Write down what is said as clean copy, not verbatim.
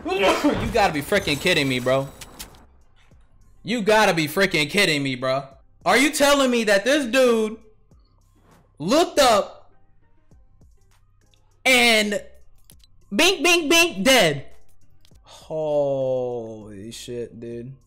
You gotta be freaking kidding me, bro. You gotta be freaking kidding me, bro. Are you telling me that this dude looked up and bink, bink, bink, dead? Holy shit, dude.